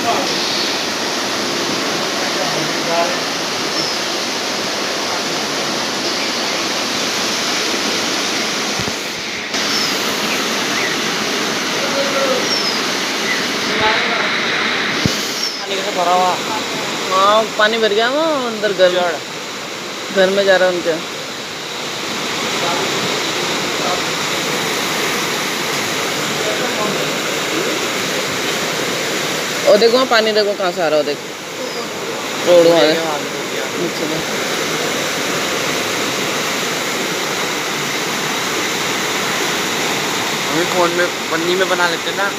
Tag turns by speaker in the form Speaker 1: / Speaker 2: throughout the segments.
Speaker 1: भरा हुआ।
Speaker 2: हाँ पानी भर गया वो अंदर घर में जा रहा है उनके। और देखो वहाँ पानी देखो कहाँ से आ रहा हो, देखो रोड वहाँ
Speaker 1: हमें फोन में पन्नी में बना लेते ना।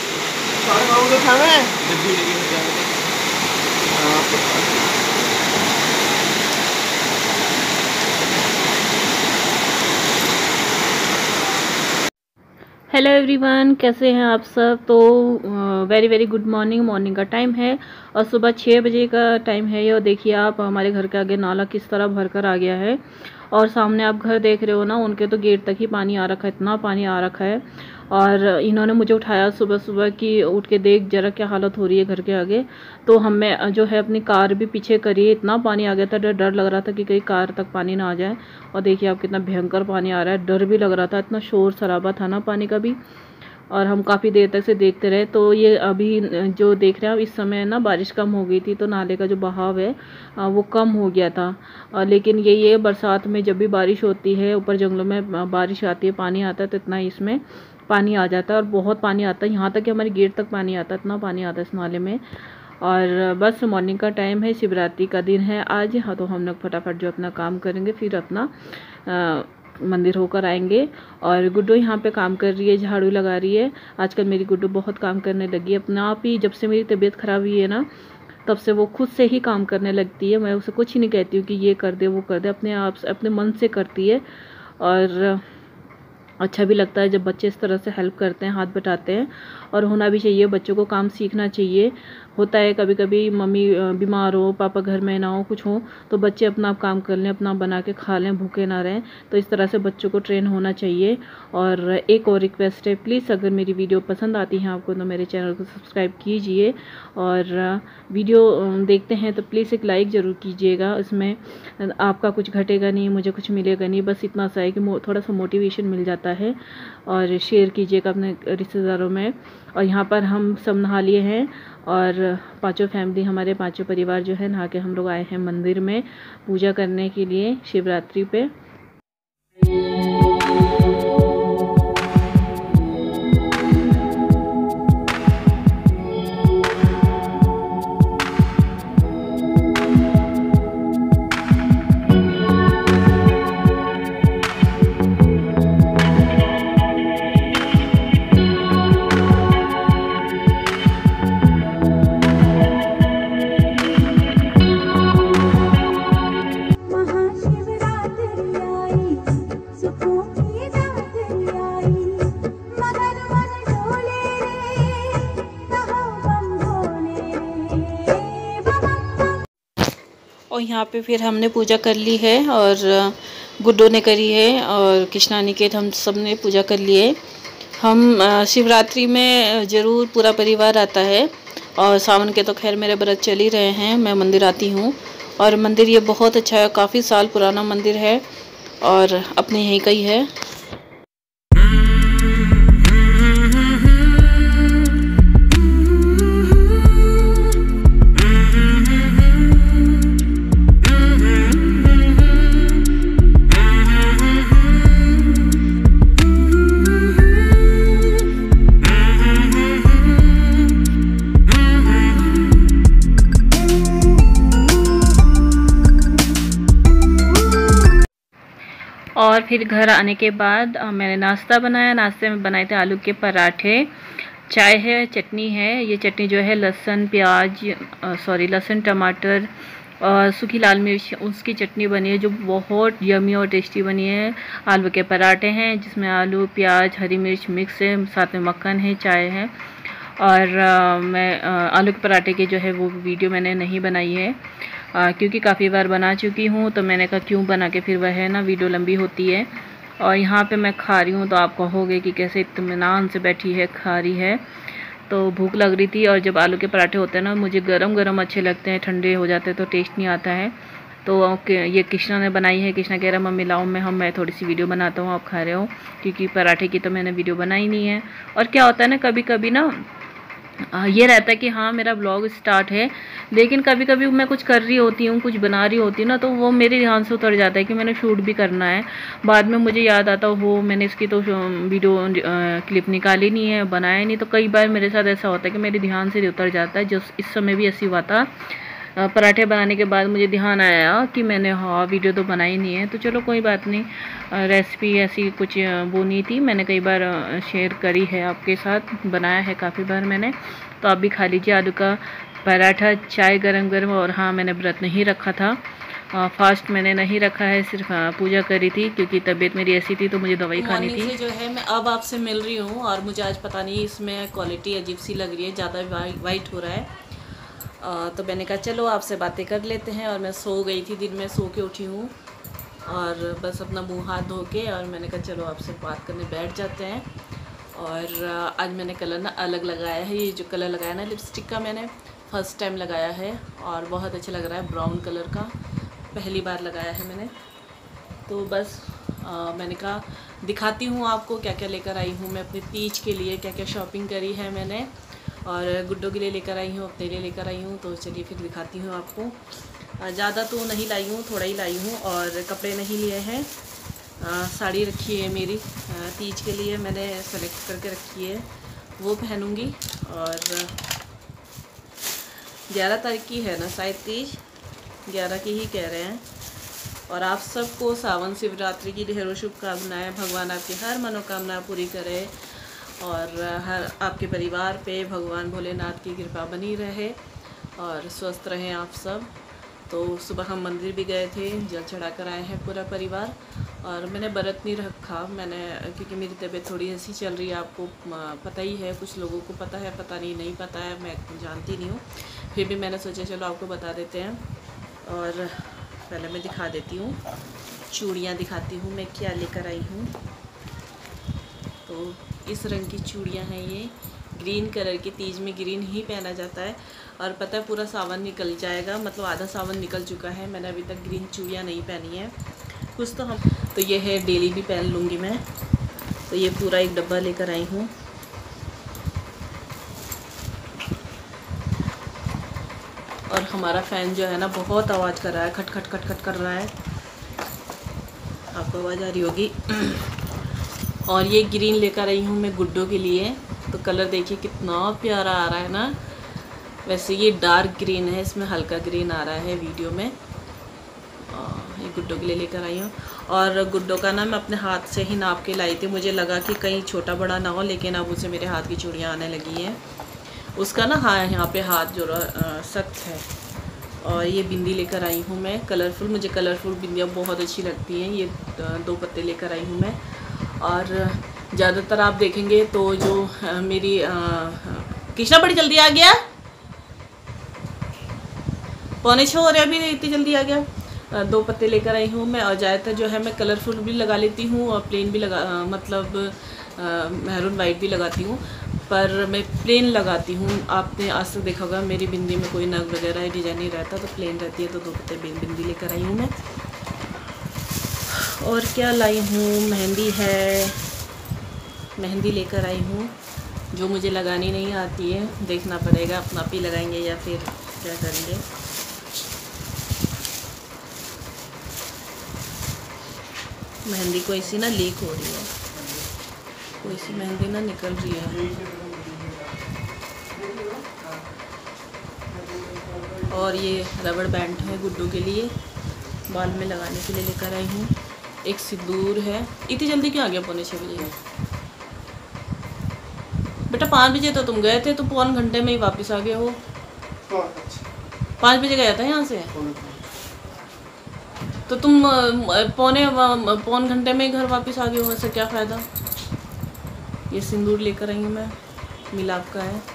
Speaker 3: हेलो एवरीवन, कैसे हैं आप सब। तो very very good morning. Morning का टाइम है और सुबह 6 बजे का टाइम है ये। और देखिए आप हमारे घर के आगे नाला किस तरह भर कर आ गया है। और सामने आप घर देख रहे हो ना, उनके तो गेट तक ही पानी आ रखा है, इतना पानी आ रखा है। और इन्होंने मुझे उठाया सुबह सुबह कि उठ के देख जरा क्या हालत हो रही है घर के आगे। तो हमें जो है अपनी कार भी पीछे करी, इतना पानी आ गया था, डर लग रहा था कि कहीं कार तक पानी ना आ जाए। और देखिए आप कितना भयंकर पानी आ रहा है, डर भी लग रहा था, इतना शोर शराबा था ना पानी का भी। और हम काफ़ी देर तक से देखते रहे। तो ये अभी जो देख रहे हैं आप, इस समय ना बारिश कम हो गई थी तो नाले का जो बहाव है वो कम हो गया था। लेकिन ये बरसात में जब भी बारिश होती है, ऊपर जंगलों में बारिश आती है, पानी आता है, तो इतना इसमें पानी आ जाता है और बहुत पानी आता है। यहाँ तक कि हमारे गेट तक पानी आता है, इतना पानी आता है इस नाले में। और बस मॉर्निंग का टाइम है, शिवरात्रि का दिन है आज। हाँ, तो हम लोग फटाफट जो अपना काम करेंगे, फिर अपना मंदिर होकर आएंगे। और गुड्डू यहाँ पे काम कर रही है, झाड़ू लगा रही है। आजकल मेरी गुड्डू बहुत काम करने लगी है अपने आप ही। जब से मेरी तबीयत ख़राब हुई है ना, तब से वो खुद से ही काम करने लगती है। मैं उसे कुछ ही नहीं कहती हूँ कि ये कर दे वो कर दे, अपने आप से अपने मन से करती है। और अच्छा भी लगता है जब बच्चे इस तरह से हेल्प करते हैं, हाथ बटाते हैं। और होना भी चाहिए, बच्चों को काम सीखना चाहिए। होता है कभी कभी मम्मी बीमार हो, पापा घर में ना हो, कुछ हो, तो बच्चे अपना काम कर लें, अपना बना के खा लें, भूखे ना रहें। तो इस तरह से बच्चों को ट्रेन होना चाहिए। और एक और रिक्वेस्ट है, प्लीज़ अगर मेरी वीडियो पसंद आती है आपको तो मेरे चैनल को सब्सक्राइब कीजिए। और वीडियो देखते हैं तो प्लीज़ एक लाइक ज़रूर कीजिएगा। इसमें आपका कुछ घटेगा नहीं, मुझे कुछ मिलेगा नहीं, बस इतना सा है कि थोड़ा सा मोटिवेशन मिल जाता है। और शेयर कीजिएगा अपने रिश्तेदारों में। और यहाँ पर हम सब नहा लिए हैं और पांचों फैमिली, हमारे पांचों परिवार जो है नहा के हम लोग आए हैं मंदिर में पूजा करने के लिए शिवरात्रि पे। और यहाँ पे फिर हमने पूजा कर ली है और गुड्डू ने करी है और कृष्णा निकेत हम सब ने पूजा कर ली है। हम शिवरात्रि में ज़रूर पूरा परिवार आता है। और सावन के तो खैर मेरे व्रत चल ही रहे हैं, मैं मंदिर आती हूँ। और मंदिर ये बहुत अच्छा है, काफ़ी साल पुराना मंदिर है और अपने यहीं का ही है। और फिर घर आने के बाद मैंने नाश्ता बनाया। नाश्ते में बनाए थे आलू के पराठे, चाय है, चटनी है। ये चटनी जो है लहसुन टमाटर और सूखी लाल मिर्च उसकी चटनी बनी है, जो बहुत यमी और टेस्टी बनी है। आलू के पराठे हैं जिसमें आलू, प्याज, हरी मिर्च मिक्स है, साथ में मक्खन है, चाय है। और मैं आलू के पराठे के जो है वो वीडियो मैंने नहीं बनाई है क्योंकि काफ़ी बार बना चुकी हूँ, तो मैंने कहा क्यों बना के फिर वह है ना वीडियो लंबी होती है। और यहाँ पे मैं खा रही हूँ तो आप कहोगे कि कैसे इत्मीनान से बैठी है खा रही है। तो भूख लग रही थी। और जब आलू के पराठे होते हैं ना, मुझे गरम गरम अच्छे लगते हैं, ठंडे हो जाते हैं तो टेस्ट नहीं आता है। तो ये कृष्णा ने बनाई है। कृष्णा कह रहा मम्मी लाओ मैं थोड़ी सी वीडियो बनाता हूँ, आप खा रहे हो, क्योंकि पराठे की तो मैंने वीडियो बनाई नहीं है। और क्या होता है ना, कभी कभी ना ये रहता है कि हाँ मेरा ब्लॉग स्टार्ट है, लेकिन कभी कभी मैं कुछ कर रही होती हूँ, कुछ बना रही होती हूँ ना, तो वो मेरे ध्यान से उतर जाता है कि मैंने शूट भी करना है। बाद में मुझे याद आता हो मैंने इसकी तो वीडियो क्लिप निकाली नहीं है, बनाया नहीं। तो कई बार मेरे साथ ऐसा होता है कि मेरे ध्यान से उतर जाता है। जो इस समय भी ऐसी हुआ था, पराठे बनाने के बाद मुझे ध्यान आया कि मैंने हाँ वीडियो तो बनाई नहीं है। तो चलो कोई बात नहीं, रेसिपी ऐसी कुछ वो नहीं थी, मैंने कई बार शेयर करी है आपके साथ, बनाया है काफ़ी बार मैंने। तो आप भी खा लीजिए आलू का पराठा, चाय गरम गरम। और हाँ मैंने व्रत नहीं रखा था, फास्ट मैंने नहीं रखा है, सिर्फ पूजा करी थी क्योंकि तबीयत मेरी ऐसी थी तो मुझे दवाई खानी थी।
Speaker 2: जो है मैं अब आपसे मिल रही हूँ और मुझे आज पता नहीं इसमें क्वालिटी अजीब सी लग रही है, ज़्यादा वाइट हो रहा है। तो मैंने कहा चलो आपसे बातें कर लेते हैं। और मैं सो गई थी, दिन में सो के उठी हूँ और बस अपना मुंह हाथ धो के, और मैंने कहा चलो आपसे बात करने बैठ जाते हैं। और आज मैंने कलर ना अलग लगाया है। ये जो कलर लगाया ना लिपस्टिक का, मैंने फ़र्स्ट टाइम लगाया है और बहुत अच्छा लग रहा है। ब्राउन कलर का पहली बार लगाया है मैंने। तो बस मैंने कहा दिखाती हूँ आपको क्या क्या लेकर आई हूँ मैं अपने तीज के लिए, क्या क्या शॉपिंग करी है मैंने, और गुड्डों के लिए लेकर आई हूँ, अपने लिए लेकर आई हूँ। तो चलिए फिर दिखाती हूँ आपको। ज़्यादा तो नहीं लाई हूँ, थोड़ा ही लाई हूँ। और कपड़े नहीं लिए हैं, साड़ी रखी है मेरी तीज के लिए, मैंने सेलेक्ट करके रखी है, वो पहनूँगी। और 11 तारीख की है ना शायद तीज, 11 की ही कह रहे हैं। और आप सबको सावन शिवरात्रि की ढेरों शुभकामनाएँ। भगवान आपकी हर मनोकामना पूरी करे और हर आपके परिवार पे भगवान भोलेनाथ की कृपा बनी रहे और स्वस्थ रहें आप सब। तो सुबह हम मंदिर भी गए थे, जल चढ़ा कर आए हैं पूरा परिवार। और मैंने व्रत नहीं रखा मैंने, क्योंकि मेरी तबीयत थोड़ी ऐसी चल रही है, आपको पता ही है, कुछ लोगों को पता है, पता नहीं पता है, मैं जानती नहीं हूँ। फिर भी मैंने सोचा चलो आपको बता देते हैं। और पहले मैं दिखा देती हूँ, चूड़ियाँ दिखाती हूँ मैं क्या लेकर आई हूँ। तो इस रंग की चूड़ियाँ हैं ये, ग्रीन कलर की। तीज में ग्रीन ही पहना जाता है। और पता है पूरा सावन निकल जाएगा, मतलब आधा सावन निकल चुका है, मैंने अभी तक ग्रीन चूड़ियाँ नहीं पहनी है कुछ। तो ये है डेली भी पहन लूँगी मैं। तो ये पूरा एक डब्बा लेकर आई हूँ। और हमारा फ़ैन जो है ना बहुत आवाज़ कर रहा है, खट खट खट खट कर रहा है, आपको आवाज़ आ रही होगी। और ये ग्रीन लेकर आई हूँ मैं गुड्डों के लिए। तो कलर देखिए कितना प्यारा आ रहा है ना। वैसे ये डार्क ग्रीन है, इसमें हल्का ग्रीन आ रहा है वीडियो में। ये गुड्डों के लिए लेकर आई हूँ। और गुड्डों का ना मैं अपने हाथ से ही नाप के लाई थी, मुझे लगा कि कहीं छोटा बड़ा ना हो, लेकिन अब उसे मेरे हाथ की चूड़ियाँ आने लगी हैं। उसका ना हाँ यहाँ पे हाथ जो सख्त है। और ये बिंदी लेकर आई हूँ मैं कलरफुल, मुझे कलरफुल बिंदियाँ बहुत अच्छी लगती हैं। ये 2 पत्ते लेकर आई हूँ मैं। और ज़्यादातर आप देखेंगे तो जो मेरी कृष्णा बड़ी जल्दी आ गया, 5:45 हो रहे, अभी इतनी जल्दी आ गया। 2 पत्ते लेकर आई हूँ मैं। और ज़्यादातर जो है मैं कलरफुल भी लगा लेती हूँ और प्लेन भी लगा, मतलब मैरून वाइट भी लगाती हूँ, पर मैं प्लेन लगाती हूँ। आपने आज तक देखा होगा मेरी बिंदी में कोई नग वगैरह डिजाइन नहीं रहता, तो प्लेन रहती है। तो 2 पत्ते बिंदी लेकर आई हूँ मैं। और क्या लाई हूँ, मेहंदी है, मेहंदी लेकर आई हूँ, जो मुझे लगानी नहीं आती है, देखना पड़ेगा अपना आप ही लगाएंगे या फिर क्या करेंगे। मेहंदी कोई सी ना लीक हो रही है, कोई सी मेहंदी ना निकल रही है। और ये रबड़ बैंड है गुड्डू के लिए, बाल में लगाने के लिए लेकर आई हूँ। एक सिंदूर है। इतनी जल्दी क्यों आ गया 5:45 बजे? बेटा 5 बजे तो तुम गए थे, तो 1 घंटे में ही वापस आ गए हो। 5 बजे गया था यहाँ से, तो तुम 1 घंटे में ही घर वापस आ गए हो, ऐसा क्या फ़ायदा। ये सिंदूर लेकर आई हूँ मैं, मिलाप का है।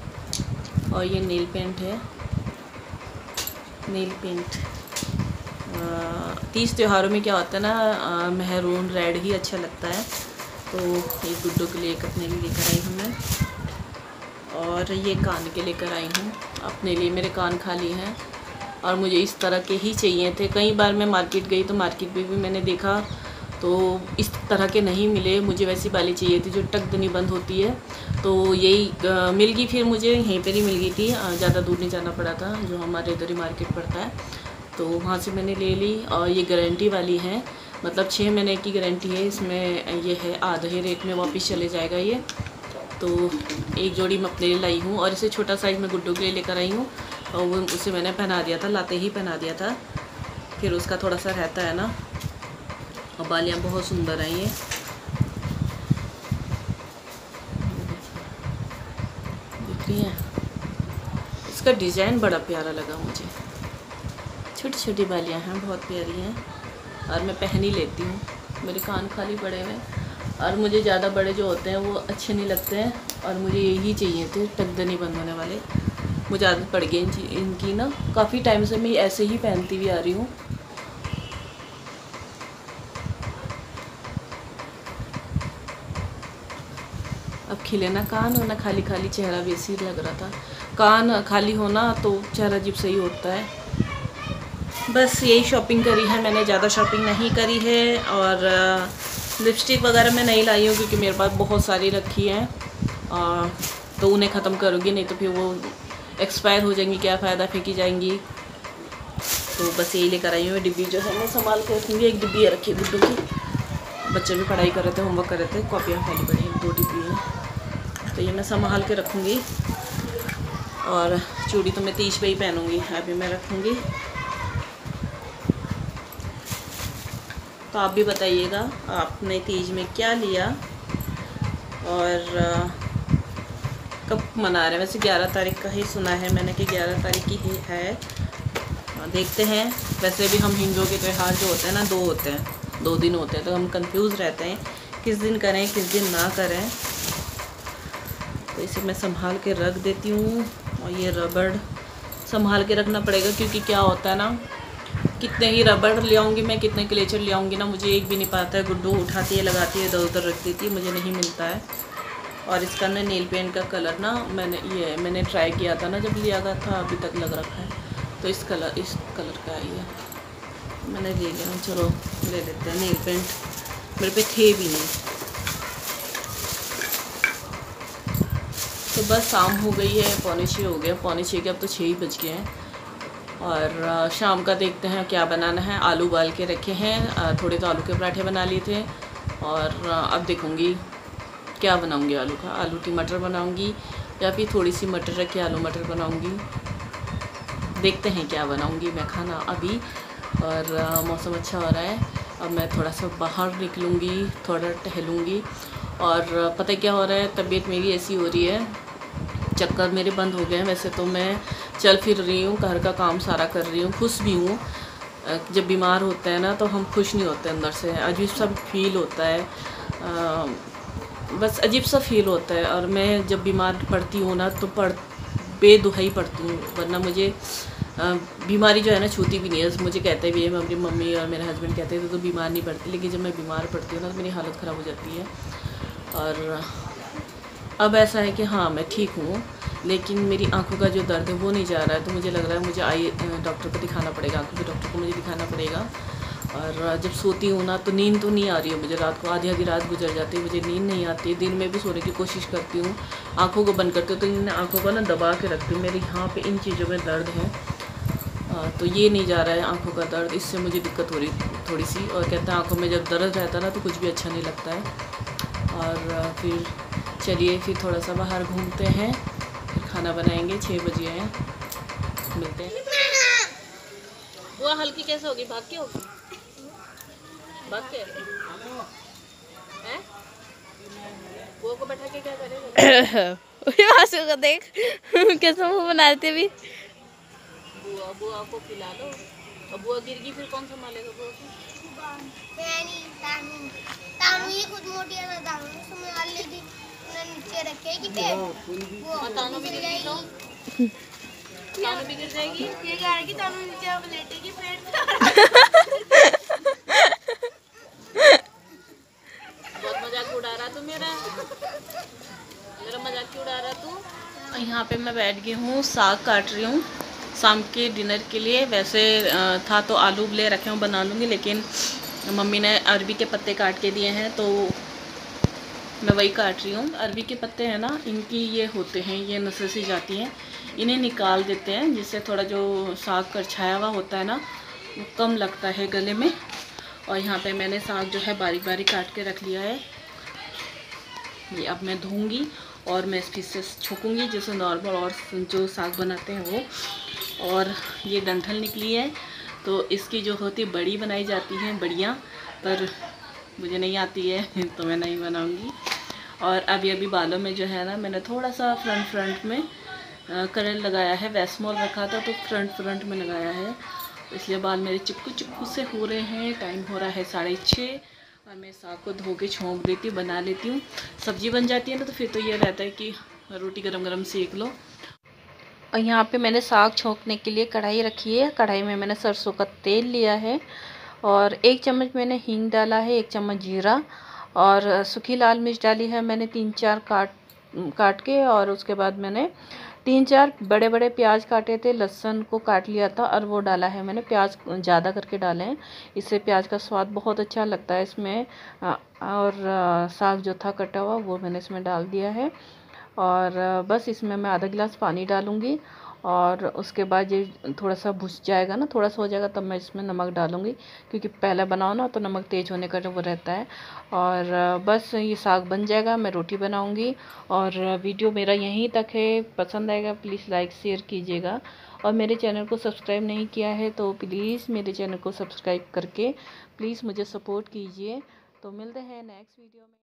Speaker 2: और ये नेल पेंट है, नेल पेंट तीज त्योहारों में क्या होता है ना, मेहरून रेड ही अच्छा लगता है। तो ये गुड्डू के लिए एक अपने लिए लेकर आई हूँ मैं, और ये कान के लेकर आई हूँ अपने लिए। मेरे कान खाली हैं और मुझे इस तरह के ही चाहिए थे। कई बार मैं मार्केट गई तो मार्केट में भी मैंने देखा तो इस तरह के नहीं मिले। मुझे वैसी वाली चाहिए थी जो टकदनी बंद होती है, तो यही मिल गई। फिर मुझे यहीं पर ही मिल गई थी, ज़्यादा दूर नहीं जाना पड़ा था, जो हमारे इधर ही मार्केट पड़ता है, तो वहाँ से मैंने ले ली। और ये गारंटी वाली है, मतलब 6 महीने की गारंटी है इसमें। ये है आधे रेट में वापस चले जाएगा ये। तो एक जोड़ी मैं अपने लिए लाई हूँ, और इसे छोटा साइज़ में गुड्डू के लिए लेकर आई हूँ। और वो उसे मैंने पहना दिया था, लाते ही पहना दिया था। फिर उसका थोड़ा सा रहता है ना। और बालियाँ बहुत सुंदर हैं ये, दिख रही हैं। इसका डिज़ाइन बड़ा प्यारा लगा मुझे। छोटी छोटी बालियाँ हैं, बहुत प्यारी हैं, और मैं पहन ही लेती हूँ। मेरे कान खाली पड़े हुए, और मुझे ज़्यादा बड़े जो होते हैं वो अच्छे नहीं लगते हैं, और मुझे यही चाहिए थे टकदनी बंद होने वाले। मुझे आदत पड़ गई इनकी ना, काफ़ी टाइम से मैं ऐसे ही पहनती हुई आ रही हूँ। अब खिले ना कान, और ना खाली खाली चेहरा भी ऐसे ही लग रहा था। कान खाली होना तो चेहरा अजीब सही होता है। बस यही शॉपिंग करी है मैंने, ज़्यादा शॉपिंग नहीं करी है। और लिपस्टिक वगैरह मैं नहीं लाई हूँ क्योंकि मेरे पास बहुत सारी रखी हैं, तो उन्हें ख़त्म करूँगी, नहीं तो फिर वो एक्सपायर हो जाएंगी, क्या फ़ायदा, फेंकी जाएंगी। तो बस यही लेकर आई हूँ। डिब्बी जो है मैं संभाल के रखूँगी। एक डिब्बी रखी है गुड्डू की, बच्चे भी पढ़ाई कर रहे थे, होमवर्क कर रहे थे, कॉपियाँ खाली पड़ी हैं, 2 डिब्बी हैं, तो ये मैं संभाल के रखूँगी। और चूड़ी तो मैं तीज पे ही पहनूँगी, अभी मैं रखूँगी। तो आप भी बताइएगा आपने तीज में क्या लिया और कब मना रहे हैं। वैसे 11 तारीख का ही सुना है मैंने कि 11 तारीख की ही है, देखते हैं। वैसे भी हम हिंदुओं के त्यौहार जो होते हैं ना 2 होते हैं, 2 दिन होते हैं, तो हम कंफ्यूज रहते हैं किस दिन करें किस दिन ना करें। तो इसे मैं संभाल के रख देती हूँ। और ये रबड़ संभाल के रखना पड़ेगा, क्योंकि क्या होता है ना, कितने ही रबड़ ले आऊँगी मैं, कितने क्लेचर ले आऊँगी ना, मुझे एक भी नहीं पाता है। गुड्डू उठाती है, लगाती है, इधर उधर रख देती है, मुझे नहीं मिलता है। और इसका ना नेल पेंट का कलर ना मैंने ट्राई किया था ना जब लिया गया था, अभी तक लग रखा है। तो इस कलर का है, मैंने ले लिया। चलो ले लेते हैं। नेल पेंट मेरे पे थे भी नहीं। तो बस शाम हो गई है, 5:45 हो गया, 5:45 के, अब तो 6 ही बज गए हैं। और शाम का देखते हैं क्या बनाना है। आलू उबाल के रखे हैं, थोड़े तो आलू के पराठे बना लिए थे, और अब देखूँगी क्या बनाऊँगी। आलू का आलू टमाटर बनाऊँगी, या फिर थोड़ी सी मटर रख के आलू मटर बनाऊँगी। देखते हैं क्या बनाऊँगी मैं खाना अभी। और मौसम अच्छा हो रहा है, अब मैं थोड़ा सा बाहर निकलूँगी, थोड़ा टहलूँगी। और पता क्या हो रहा है, तबीयत मेरी ऐसी हो रही है, चक्कर मेरे बंद हो गए हैं। वैसे तो मैं चल फिर रही हूँ, घर का काम सारा कर रही हूँ, खुश भी हूँ। जब बीमार होते हैं ना तो हम खुश नहीं होते, अंदर से अजीब सा फील होता है, बस अजीब सा फील होता है। और मैं जब बीमार पड़ती हूँ ना तो बेदुहाई पड़ती हूँ, वरना मुझे बीमारी जो है ना छूती भी नहीं है। मुझे कहते भी है, मेरी मम्मी और मेरे हस्बैंड कहते हैं तो बीमार नहीं पड़ती, लेकिन जब मैं बीमार पड़ती हूँ ना तो मेरी हालत ख़राब हो जाती है। और अब ऐसा है कि हाँ मैं ठीक हूँ, लेकिन मेरी आंखों का जो दर्द है वो नहीं जा रहा है। तो मुझे लग रहा है मुझे आई डॉक्टर को दिखाना पड़ेगा, आंखों के डॉक्टर को मुझे दिखाना पड़ेगा। और जब सोती हूँ ना तो नींद तो नहीं आ रही है मुझे, रात को आधी रात गुजर जाती है, मुझे नींद नहीं आती है। दिन में भी सोने की कोशिश करती हूँ, आंखों को बंद करती हूँ तो इन आंखों को ना दबा के रखती हूँ। मेरे यहाँ पे इन चीज़ों में दर्द है, तो ये नहीं जा रहा है आंखों का दर्द, इससे मुझे दिक्कत हो रही थोड़ी सी। और कहते हैं आंखों में जब दर्द रहता है ना तो कुछ भी अच्छा नहीं लगता है। और फिर चलिए फिर थोड़ा सा बाहर घूमते हैं, फिर खाना बनाएंगे। 6 बजे हैं, मिलते हैं। वो हल्की कैसे होगी, भाग के होगी, भाग के हैं? वो को बैठा के क्या करेगा?
Speaker 3: आंसू को देख कैसे मुंह बनाते भी।
Speaker 2: बुआ को खिला लो। अब बुआ गिर गई फिर कौन संभालेगा बुआ को?
Speaker 4: तानू ये खुद मोटी है ना, तानू उसमें वाले दी नीचे रखे कि पे वो तानू भी गिर गई।
Speaker 2: तानू भी गिर जाएगी।
Speaker 4: ये कह रहा है कि तानू नीचे अब लेटेगी पेट
Speaker 2: बहुत मजाक उड़ा रहा तू मेरा मजाक क्यों उड़ा रहा तू। यहाँ पे मैं बैठ गई हूँ, साग काट रही हूँ शाम के डिनर के लिए। वैसे था तो आलू उबले रखे हूँ, बना लूँगी, लेकिन मम्मी ने अरबी के पत्ते काट के दिए हैं तो मैं वही काट रही हूँ। अरबी के पत्ते हैं ना, इनकी ये होते हैं, ये नसें सी जाती हैं, इन्हें निकाल देते हैं जिससे थोड़ा जो साग करछाया हुआ होता है ना वो कम लगता है गले में। और यहाँ पे मैंने साग जो है बारीक बारीक काट के रख लिया है। ये अब मैं धोऊंगी और मैं इसकी से छूकूँगी जैसे नॉर्मल और जो साग बनाते हैं वो। और ये डंठल निकली है तो इसकी जो होती बड़ी बनाई जाती है, बढ़िया, पर मुझे नहीं आती है तो मैं नहीं बनाऊंगी। और अभी बालों में जो है ना, मैंने थोड़ा सा फ्रंट में कलर लगाया है। वैस्मोल रखा था तो फ्रंट में लगाया है, इसलिए बाल मेरे चिपकू से हो रहे हैं। टाइम हो रहा है 6:30 और मैं साग को धो के छोंक देती हूँ, बना लेती हूँ। सब्जी बन जाती है ना तो फिर तो ये रहता है कि रोटी गरम सेक लो। और यहाँ पे मैंने साग छोंकने के लिए कढ़ाई रखी है। कढ़ाई में मैंने सरसों का तेल लिया है और 1 चम्मच मैंने हींग डाला है, 1 चम्मच जीरा और सूखी लाल मिर्च डाली है मैंने 3-4 काट के। और उसके बाद मैंने 3-4 बड़े प्याज काटे थे, लहसुन को काट लिया था और वो डाला है मैंने। प्याज ज़्यादा करके डाले हैं, इससे प्याज का स्वाद बहुत अच्छा लगता है इसमें। और साग जो था कटा हुआ वो मैंने इसमें डाल दिया है। और बस इसमें मैं आधा गिलास पानी डालूँगी और उसके बाद ये थोड़ा सा भुज जाएगा ना, थोड़ा सा हो जाएगा, तब मैं इसमें नमक डालूँगी, क्योंकि पहले बनाओ ना तो नमक तेज़ होने का जो वो रहता है। और बस ये साग बन जाएगा, मैं रोटी बनाऊँगी। और वीडियो मेरा यहीं तक है, पसंद आएगा प्लीज़ लाइक शेयर कीजिएगा। और मेरे चैनल को सब्सक्राइब नहीं किया है तो प्लीज़ मेरे चैनल को सब्सक्राइब करके प्लीज़ मुझे सपोर्ट कीजिए। तो मिलते हैं नेक्स्ट वीडियो में।